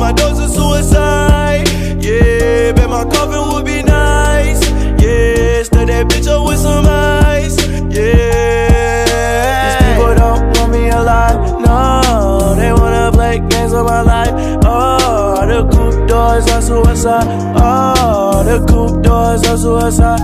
my dose of suicide. Yeah, bet my coffin would be nice. Yeah, stir that bitch up with some ice. Yeah, these people don't want me alive. No, they wanna play games on my life. Oh, the coupe doors are suicide. Oh, the coupe doors are suicide.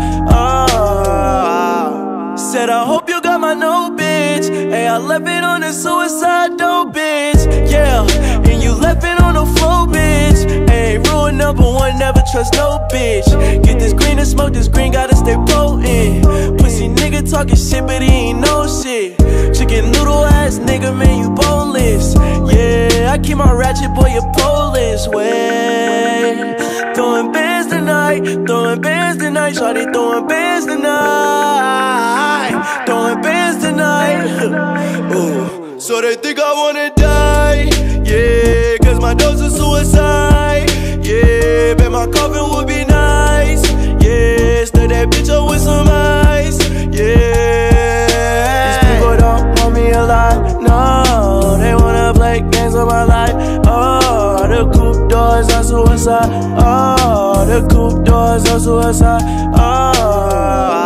Oh, said I hope you got my note, bitch. Hey, I left it on the suicide dope, bitch. Yeah, and you left it on the floor, bitch. Hey, rule number one, never trust no bitch. Get this green and smoke this green, gotta stay potent. Pussy nigga talking shit, but he ain't no shit. Chicken noodle ass nigga, man, you boneless. Yeah, I keep my ratchet, boy, you Polish way. Throwing bands tonight, throwing bands tonight. Shawty throwing bands tonight, throwing bands tonight. Ooh. So they think I wanna die. Yeah, cause my dose of suicide. Yeah, bet my coffin would be nice. Yeah, stir that bitch up with some ice. Yeah, these people don't want me alive. No, they wanna play games on my life. Oh, the coupe doors are suicide. Oh, the coupe doors are suicide. Oh.